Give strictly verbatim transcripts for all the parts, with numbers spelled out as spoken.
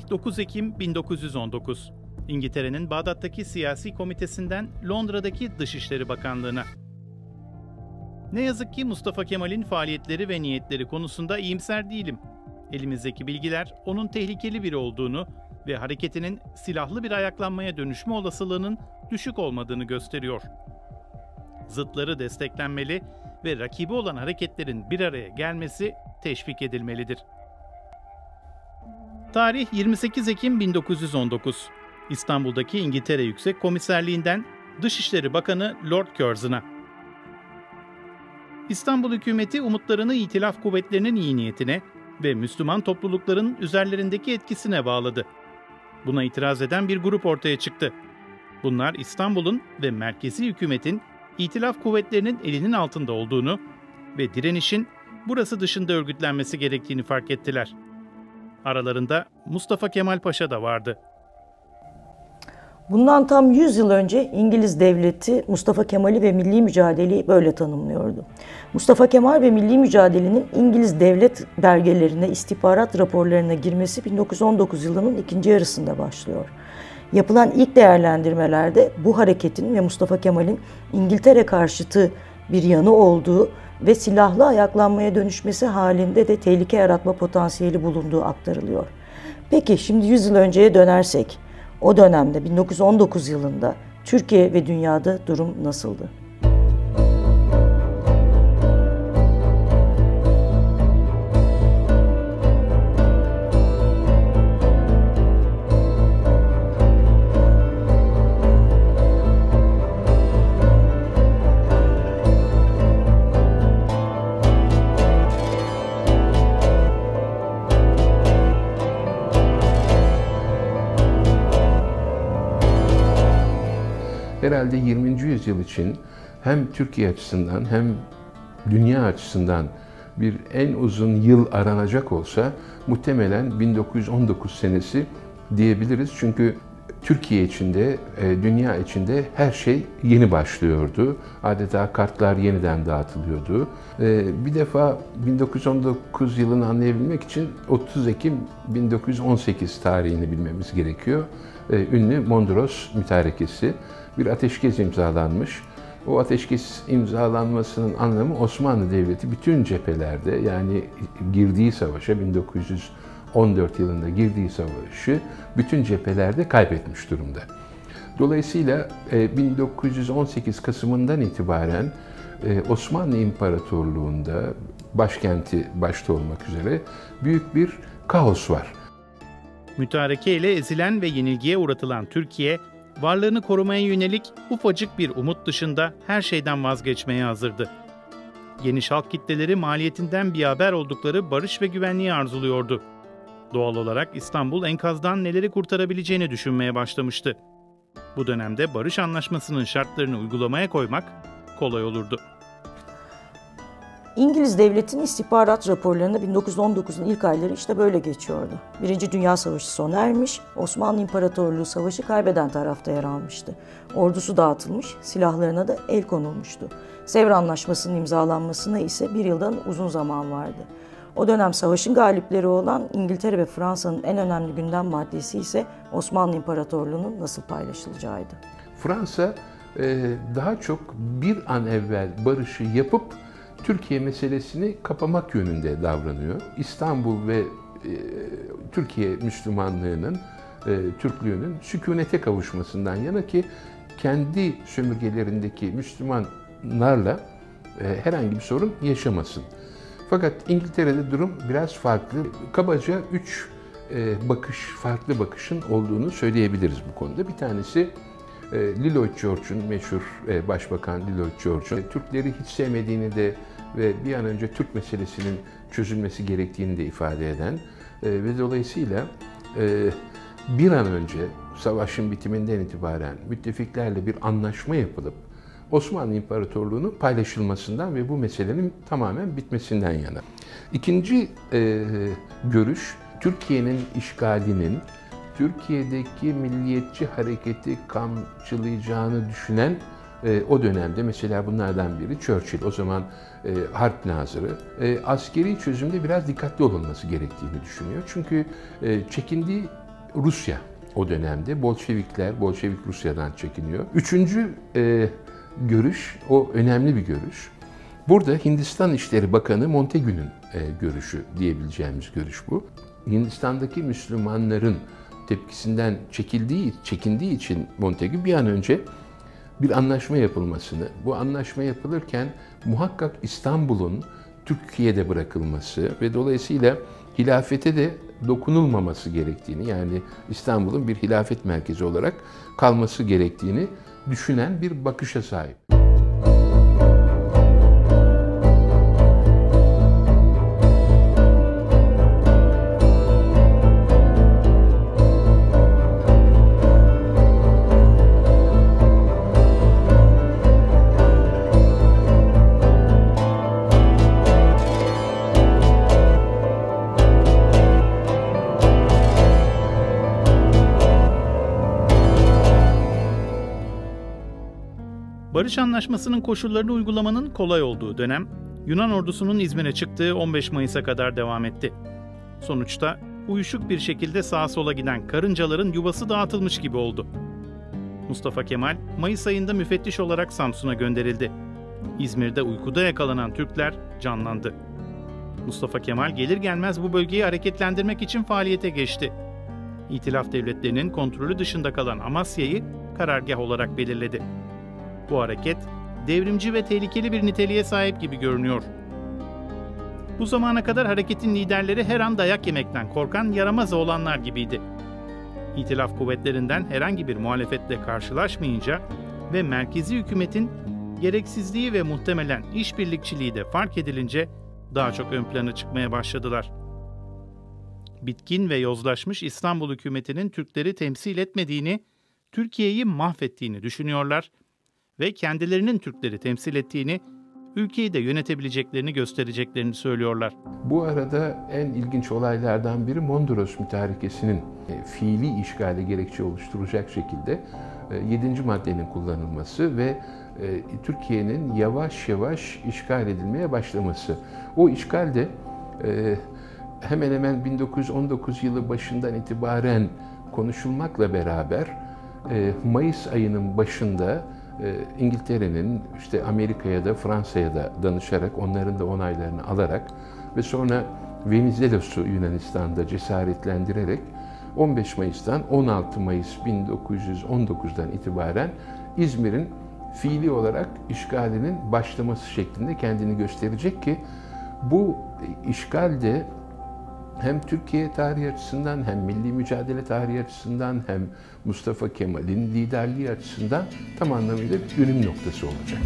Tarih dokuz Ekim bin dokuz yüz on dokuz. İngiltere'nin Bağdat'taki siyasi komitesinden Londra'daki Dışişleri Bakanlığı'na. Ne yazık ki Mustafa Kemal'in faaliyetleri ve niyetleri konusunda iyimser değilim. Elimizdeki bilgiler onun tehlikeli biri olduğunu ve hareketinin silahlı bir ayaklanmaya dönüşme olasılığının düşük olmadığını gösteriyor. Zıtları desteklenmeli ve rakibi olan hareketlerin bir araya gelmesi teşvik edilmelidir. Tarih yirmi sekiz Ekim bin dokuz yüz on dokuz. İstanbul'daki İngiltere Yüksek Komiserliğinden Dışişleri Bakanı Lord Curzon'a. İstanbul hükümeti umutlarını İtilaf kuvvetlerinin iyi niyetine ve Müslüman toplulukların üzerlerindeki etkisine bağladı. Buna itiraz eden bir grup ortaya çıktı. Bunlar İstanbul'un ve merkezi hükümetin İtilaf kuvvetlerinin elinin altında olduğunu ve direnişin burası dışında örgütlenmesi gerektiğini fark ettiler. Aralarında Mustafa Kemal Paşa da vardı. Bundan tam yüz yıl önce İngiliz devleti Mustafa Kemal'i ve milli mücadeleyi böyle tanımlıyordu. Mustafa Kemal ve milli mücadelenin İngiliz devlet belgelerine, istihbarat raporlarına girmesi bin dokuz yüz on dokuz yılının ikinci yarısında başlıyor. Yapılan ilk değerlendirmelerde bu hareketin ve Mustafa Kemal'in İngiltere karşıtı bir yanı olduğu ve silahlı ayaklanmaya dönüşmesi halinde de tehlike yaratma potansiyeli bulunduğu aktarılıyor. Peki şimdi yüz yıl önceye dönersek, o dönemde bin dokuz yüz on dokuz yılında Türkiye ve dünyada durum nasıldı? Herhalde yirminci yüzyıl için hem Türkiye açısından hem dünya açısından bir en uzun yıl aranacak olsa muhtemelen bin dokuz yüz on dokuz senesi diyebiliriz. Çünkü Türkiye içinde, dünya içinde her şey yeni başlıyordu. Adeta kartlar yeniden dağıtılıyordu. Bir defa bin dokuz yüz on dokuz yılını anlayabilmek için otuz Ekim bin dokuz yüz on sekiz tarihini bilmemiz gerekiyor. Ünlü Mondros Mütarekesi. Bir ateşkes imzalanmış. O ateşkes imzalanmasının anlamı Osmanlı Devleti bütün cephelerde, yani girdiği savaşa, bin dokuz yüz on dört yılında girdiği savaşı bütün cephelerde kaybetmiş durumda. Dolayısıyla bin dokuz yüz on sekiz Kasım'ından itibaren Osmanlı İmparatorluğu'nda, başkenti başta olmak üzere, büyük bir kaos var. Mütareke ile ezilen ve yenilgiye uğratılan Türkiye, varlığını korumaya yönelik ufacık bir umut dışında her şeyden vazgeçmeye hazırdı. Geniş halk kitleleri maliyetinden bir haber oldukları barış ve güvenliği arzuluyordu. Doğal olarak İstanbul enkazdan neleri kurtarabileceğini düşünmeye başlamıştı. Bu dönemde barış anlaşmasının şartlarını uygulamaya koymak kolay olurdu. İngiliz devletinin istihbarat raporlarında bin dokuz yüz on dokuzun ilk ayları işte böyle geçiyordu. Birinci Dünya Savaşı sona ermiş, Osmanlı İmparatorluğu savaşı kaybeden tarafta yer almıştı. Ordusu dağıtılmış, silahlarına da el konulmuştu. Sevr Anlaşması'nın imzalanmasına ise bir yıldan uzun zaman vardı. O dönem savaşın galipleri olan İngiltere ve Fransa'nın en önemli gündem maddesi ise Osmanlı İmparatorluğu'nun nasıl paylaşılacağıydı. Fransa daha çok bir an evvel barışı yapıp Türkiye meselesini kapamak yönünde davranıyor. İstanbul ve e, Türkiye Müslümanlığının, e, Türklüğünün sükunete kavuşmasından yana ki kendi sömürgelerindeki Müslümanlarla e, herhangi bir sorun yaşamasın. Fakat İngiltere'de durum biraz farklı. Kabaca üç e, bakış, farklı bakışın olduğunu söyleyebiliriz bu konuda. Bir tanesi Lloyd George'un, meşhur Başbakan Lloyd George'un Türkleri hiç sevmediğini de ve bir an önce Türk meselesinin çözülmesi gerektiğini de ifade eden ve dolayısıyla bir an önce savaşın bitiminden itibaren müttefiklerle bir anlaşma yapılıp Osmanlı İmparatorluğu'nun paylaşılmasından ve bu meselenin tamamen bitmesinden yana. İkinci görüş, Türkiye'nin işgalinin Türkiye'deki milliyetçi hareketi kamçılayacağını düşünen e, o dönemde mesela bunlardan biri Churchill, o zaman e, harp nazırı. E, askeri çözümde biraz dikkatli olunması gerektiğini düşünüyor. Çünkü e, çekindiği Rusya o dönemde. Bolşevikler, Bolşevik Rusya'dan çekiniyor. Üçüncü e, görüş, o önemli bir görüş. Burada Hindistan İşleri Bakanı Montagu'nun e, görüşü diyebileceğimiz görüş bu. Hindistan'daki Müslümanların tepkisinden çekildiği, çekindiği için Montagu bir an önce bir anlaşma yapılmasını, bu anlaşma yapılırken muhakkak İstanbul'un Türkiye'de bırakılması ve dolayısıyla hilafete de dokunulmaması gerektiğini, yani İstanbul'un bir hilafet merkezi olarak kalması gerektiğini düşünen bir bakışa sahip. Barış Anlaşması'nın koşullarını uygulamanın kolay olduğu dönem, Yunan ordusunun İzmir'e çıktığı on beş Mayıs'a kadar devam etti. Sonuçta uyuşuk bir şekilde sağa sola giden karıncaların yuvası dağıtılmış gibi oldu. Mustafa Kemal, Mayıs ayında müfettiş olarak Samsun'a gönderildi. İzmir'de uykuda yakalanan Türkler canlandı. Mustafa Kemal gelir gelmez bu bölgeyi hareketlendirmek için faaliyete geçti. İtilaf devletlerinin kontrolü dışında kalan Amasya'yı karargah olarak belirledi. Bu hareket, devrimci ve tehlikeli bir niteliğe sahip gibi görünüyor. Bu zamana kadar hareketin liderleri her an dayak yemekten korkan yaramaz oğlanlar gibiydi. İtilaf kuvvetlerinden herhangi bir muhalefetle karşılaşmayınca ve merkezi hükümetin gereksizliği ve muhtemelen işbirlikçiliği de fark edilince daha çok ön plana çıkmaya başladılar. Bitkin ve yozlaşmış İstanbul hükümetinin Türkleri temsil etmediğini, Türkiye'yi mahvettiğini düşünüyorlar ve kendilerinin Türkleri temsil ettiğini, ülkeyi de yönetebileceklerini göstereceklerini söylüyorlar. Bu arada en ilginç olaylardan biri Mondros Mütarekesi'nin fiili işgale gerekçe oluşturacak şekilde yedinci maddenin kullanılması ve Türkiye'nin yavaş yavaş işgal edilmeye başlaması. O işgal de hemen hemen bin dokuz yüz on dokuz yılı başından itibaren konuşulmakla beraber Mayıs ayının başında İngiltere'nin işte Amerika'ya da Fransa'ya da danışarak, onların da onaylarını alarak ve sonra Venizelos'u Yunanistan'da cesaretlendirerek on beş Mayıs'tan on altı Mayıs bin dokuz yüz on dokuz'dan itibaren İzmir'in fiili olarak işgalinin başlaması şeklinde kendini gösterecek ki bu işgal de hem Türkiye tarihi açısından, hem milli mücadele tarihi açısından, hem Mustafa Kemal'in liderliği açısından tam anlamıyla bir dönüm noktası olacak.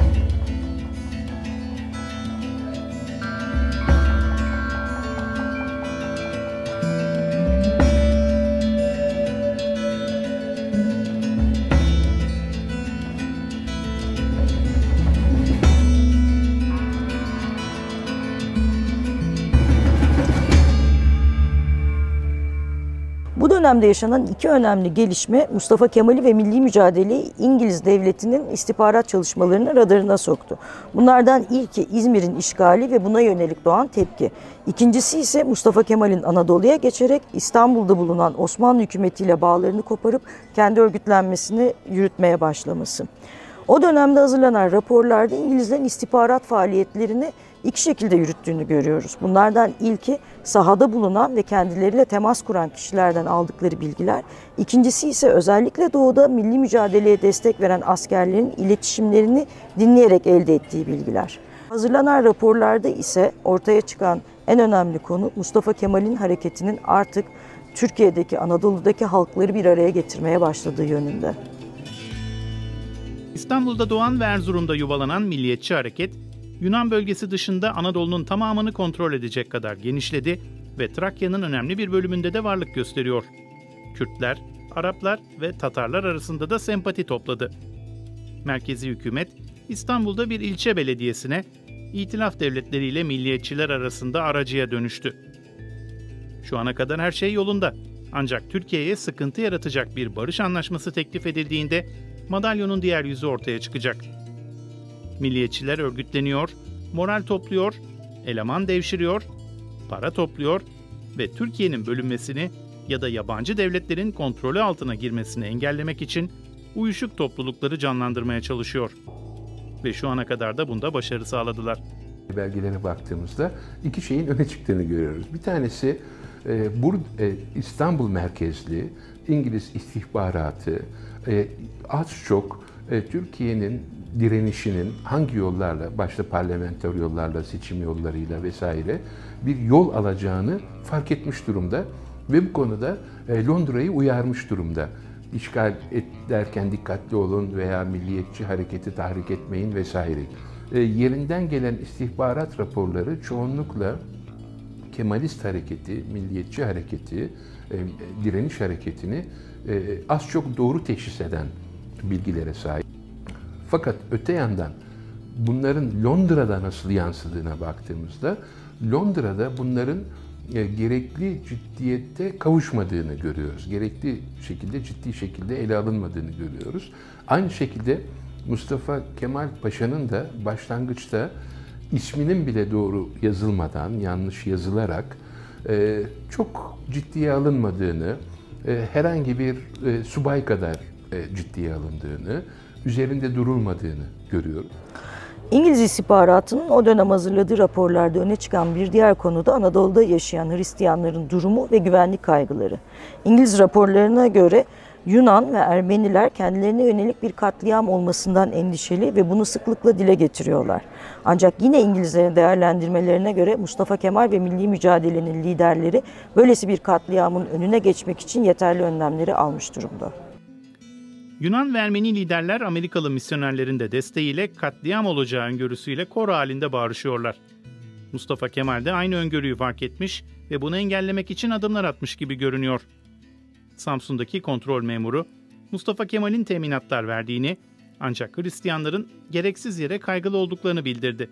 Bu dönemde yaşanan iki önemli gelişme Mustafa Kemal'i ve milli mücadeleyi İngiliz devletinin istihbarat çalışmalarını radarına soktu. Bunlardan ilki İzmir'in işgali ve buna yönelik doğan tepki. İkincisi ise Mustafa Kemal'in Anadolu'ya geçerek İstanbul'da bulunan Osmanlı hükümetiyle bağlarını koparıp kendi örgütlenmesini yürütmeye başlaması. O dönemde hazırlanan raporlarda İngilizlerin istihbarat faaliyetlerini iki şekilde yürüttüğünü görüyoruz. Bunlardan ilki sahada bulunan ve kendileriyle temas kuran kişilerden aldıkları bilgiler. İkincisi ise özellikle doğuda milli mücadeleye destek veren askerlerin iletişimlerini dinleyerek elde ettiği bilgiler. Hazırlanan raporlarda ise ortaya çıkan en önemli konu Mustafa Kemal'in hareketinin artık Türkiye'deki, Anadolu'daki halkları bir araya getirmeye başladığı yönünde. İstanbul'da doğan ve Erzurum'da yuvalanan milliyetçi hareket, Yunan bölgesi dışında Anadolu'nun tamamını kontrol edecek kadar genişledi ve Trakya'nın önemli bir bölümünde de varlık gösteriyor. Kürtler, Araplar ve Tatarlar arasında da sempati topladı. Merkezi hükümet, İstanbul'da bir ilçe belediyesine, İtilaf devletleriyle milliyetçiler arasında aracıya dönüştü. Şu ana kadar her şey yolunda. Ancak Türkiye'ye sıkıntı yaratacak bir barış anlaşması teklif edildiğinde madalyonun diğer yüzü ortaya çıkacak. Milliyetçiler örgütleniyor, moral topluyor, eleman devşiriyor, para topluyor ve Türkiye'nin bölünmesini ya da yabancı devletlerin kontrolü altına girmesini engellemek için uyuşuk toplulukları canlandırmaya çalışıyor. Ve şu ana kadar da bunda başarı sağladılar. Belgelere baktığımızda iki şeyin öne çıktığını görüyoruz. Bir tanesi e, Bur e, İstanbul merkezli İngiliz istihbaratı e, az çok e, Türkiye'nin direnişinin hangi yollarla, başta parlamenter yollarla, seçim yollarıyla vesaire bir yol alacağını fark etmiş durumda ve bu konuda e, Londra'yı uyarmış durumda. İşgal ederken dikkatli olun veya milliyetçi hareketi tahrik etmeyin vesaire. E, yerinden gelen istihbarat raporları çoğunlukla Kemalist hareketi, milliyetçi hareketi, e, direniş hareketini e, az çok doğru teşhis eden bilgilere sahip. Fakat öte yandan bunların Londra'da nasıl yansıdığına baktığımızda Londra'da bunların e, gerekli ciddiyette kavuşmadığını görüyoruz. Gerekli şekilde, ciddi şekilde ele alınmadığını görüyoruz. Aynı şekilde Mustafa Kemal Paşa'nın da başlangıçta isminin bile doğru yazılmadan, yanlış yazılarak e, çok ciddiye alınmadığını, e, herhangi bir e, subay kadar e, ciddiye alındığını, üzerinde durulmadığını görüyoruz. İngiliz istihbaratının o dönem hazırladığı raporlarda öne çıkan bir diğer konu da Anadolu'da yaşayan Hristiyanların durumu ve güvenlik kaygıları. İngiliz raporlarına göre Yunan ve Ermeniler kendilerine yönelik bir katliam olmasından endişeli ve bunu sıklıkla dile getiriyorlar. Ancak yine İngilizlerin değerlendirmelerine göre Mustafa Kemal ve milli mücadelenin liderleri böylesi bir katliamın önüne geçmek için yeterli önlemleri almış durumda. Yunan ve Ermeni liderler Amerikalı misyonerlerin de desteğiyle katliam olacağı öngörüsüyle kor halinde bağırışıyorlar. Mustafa Kemal de aynı öngörüyü fark etmiş ve bunu engellemek için adımlar atmış gibi görünüyor. Samsun'daki kontrol memuru Mustafa Kemal'in teminatlar verdiğini ancak Hristiyanların gereksiz yere kaygılı olduklarını bildirdi.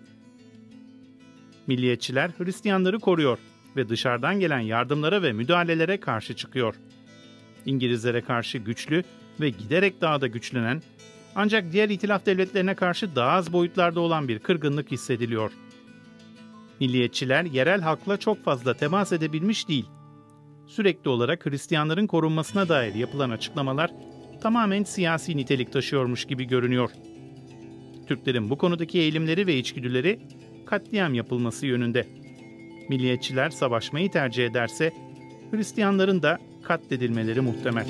Milliyetçiler Hristiyanları koruyor ve dışarıdan gelen yardımlara ve müdahalelere karşı çıkıyor. İngilizlere karşı güçlü ve giderek daha da güçlenen ancak diğer itilaf devletlerine karşı daha az boyutlarda olan bir kırgınlık hissediliyor. Milliyetçiler yerel halkla çok fazla temas edebilmiş değil. Sürekli olarak Hristiyanların korunmasına dair yapılan açıklamalar tamamen siyasi nitelik taşıyormuş gibi görünüyor. Türklerin bu konudaki eğilimleri ve içgüdüleri katliam yapılması yönünde. Milliyetçiler savaşmayı tercih ederse Hristiyanların da katledilmeleri muhtemel.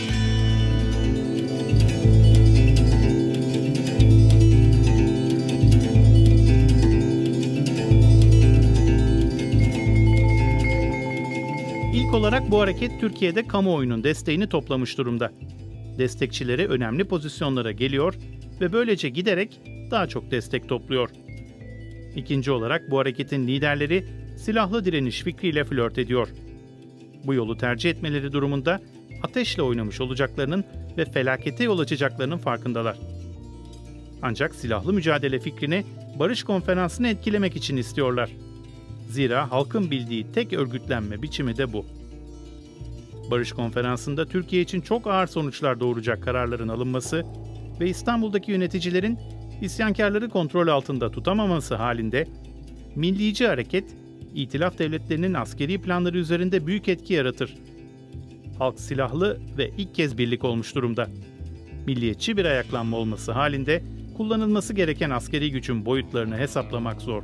İlk olarak bu hareket Türkiye'de kamuoyunun desteğini toplamış durumda. Destekçileri önemli pozisyonlara geliyor ve böylece giderek daha çok destek topluyor. İkinci olarak bu hareketin liderleri silahlı direniş fikriyle flört ediyor. Bu yolu tercih etmeleri durumunda ateşle oynamış olacaklarının ve felakete yol açacaklarının farkındalar. Ancak silahlı mücadele fikrini barış konferansını etkilemek için istiyorlar. Zira halkın bildiği tek örgütlenme biçimi de bu. Barış Konferansı'nda Türkiye için çok ağır sonuçlar doğuracak kararların alınması ve İstanbul'daki yöneticilerin isyankarları kontrol altında tutamaması halinde millici hareket, İtilaf devletlerinin askeri planları üzerinde büyük etki yaratır. Halk silahlı ve ilk kez birlik olmuş durumda. Milliyetçi bir ayaklanma olması halinde kullanılması gereken askeri gücün boyutlarını hesaplamak zor.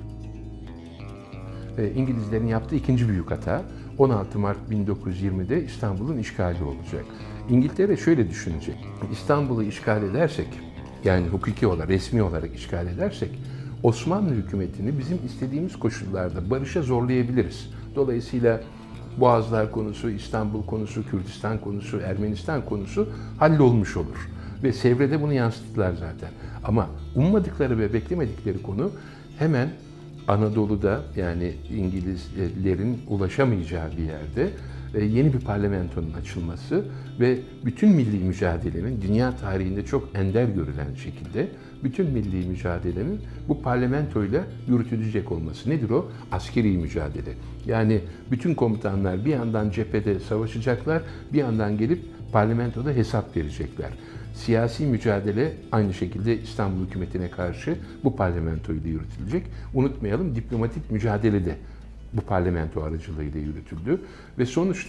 İngilizlerin yaptığı ikinci büyük hata on altı Mart bin dokuz yüz yirmide İstanbul'un işgali olacak. İngiltere şöyle düşünecek: İstanbul'u işgal edersek, yani hukuki olarak, resmi olarak işgal edersek Osmanlı hükümetini bizim istediğimiz koşullarda barışa zorlayabiliriz. Dolayısıyla Boğazlar konusu, İstanbul konusu, Kürdistan konusu, Ermenistan konusu hallolmuş olur. Ve Sevre'de bunu yansıttılar zaten. Ama ummadıkları ve beklemedikleri konu hemen Anadolu'da, yani İngilizlerin ulaşamayacağı bir yerde yeni bir parlamentonun açılması ve bütün milli mücadelenin dünya tarihinde çok ender görülen şekilde bütün milli mücadelenin bu parlamentoyla yürütülecek olması. Nedir o? Askeri mücadele. Yani bütün komutanlar bir yandan cephede savaşacaklar, bir yandan gelip parlamentoda hesap verecekler. Siyasi mücadele aynı şekilde İstanbul hükümetine karşı bu parlamentoyla yürütülecek. Unutmayalım, diplomatik mücadele de bu parlamento aracılığıyla yürütüldü. Ve sonuçta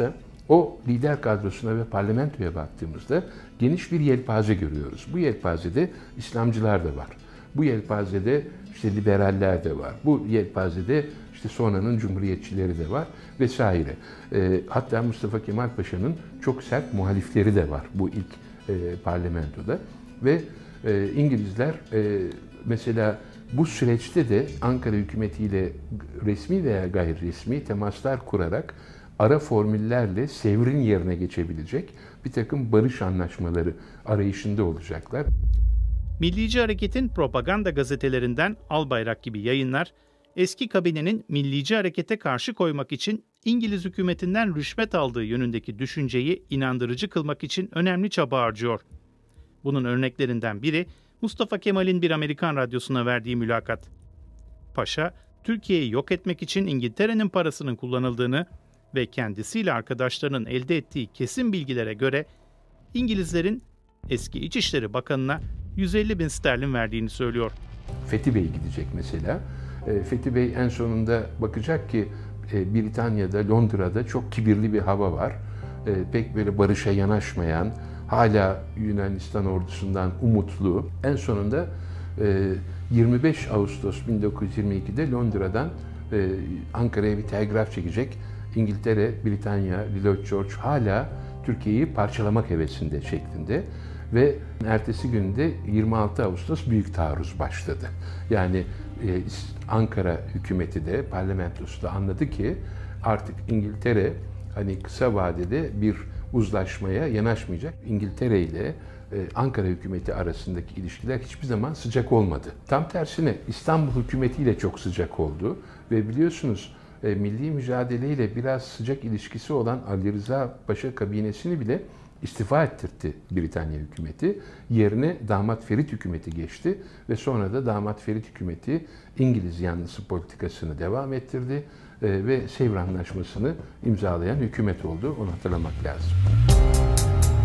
O lider kadrosuna ve parlamentoya baktığımızda geniş bir yelpaze görüyoruz. Bu yelpazede İslamcılar da var. Bu yelpazede işte liberaller de var. Bu yelpazede işte sonranın cumhuriyetçileri de var vesaire. E, hatta Mustafa Kemal Paşa'nın çok sert muhalifleri de var bu ilk e, parlamentoda. Ve e, İngilizler e, mesela bu süreçte de Ankara hükümetiyle resmi veya gayri resmi temaslar kurarak ara formüllerle Sevr'in yerine geçebilecek bir takım barış anlaşmaları arayışında olacaklar. Milliyetçi Hareket'in propaganda gazetelerinden Albayrak gibi yayınlar, eski kabinenin Milliyetçi Hareket'e karşı koymak için İngiliz hükümetinden rüşvet aldığı yönündeki düşünceyi inandırıcı kılmak için önemli çaba harcıyor. Bunun örneklerinden biri Mustafa Kemal'in bir Amerikan radyosuna verdiği mülakat. Paşa, Türkiye'yi yok etmek için İngiltere'nin parasının kullanıldığını ve kendisiyle arkadaşlarının elde ettiği kesin bilgilere göre İngilizlerin eski İçişleri Bakanı'na yüz elli bin sterlin verdiğini söylüyor. Fethi Bey gidecek mesela. Fethi Bey en sonunda bakacak ki Britanya'da, Londra'da çok kibirli bir hava var. Pek böyle barışa yanaşmayan, hala Yunanistan ordusundan umutlu. En sonunda yirmi beş Ağustos bin dokuz yüz yirmi iki'de Londra'dan Ankara'ya bir telgraf çekecek. İngiltere, Britanya, Lloyd George hala Türkiye'yi parçalamak hevesinde şeklinde. Ve ertesi günde yirmi altı Ağustos büyük taarruz başladı. Yani Ankara hükümeti de, parlamentosu da anladı ki artık İngiltere hani kısa vadede bir uzlaşmaya yanaşmayacak. İngiltere ile Ankara hükümeti arasındaki ilişkiler hiçbir zaman sıcak olmadı. Tam tersine İstanbul hükümetiyle çok sıcak oldu ve biliyorsunuz milli mücadeleyle biraz sıcak ilişkisi olan Ali Rıza Paşa kabinesini bile istifa ettirdi Britanya hükümeti. Yerine Damat Ferit hükümeti geçti ve sonra da Damat Ferit hükümeti İngiliz yanlısı politikasını devam ettirdi ve Sevr Anlaşması'nı imzalayan hükümet oldu. Onu hatırlamak lazım.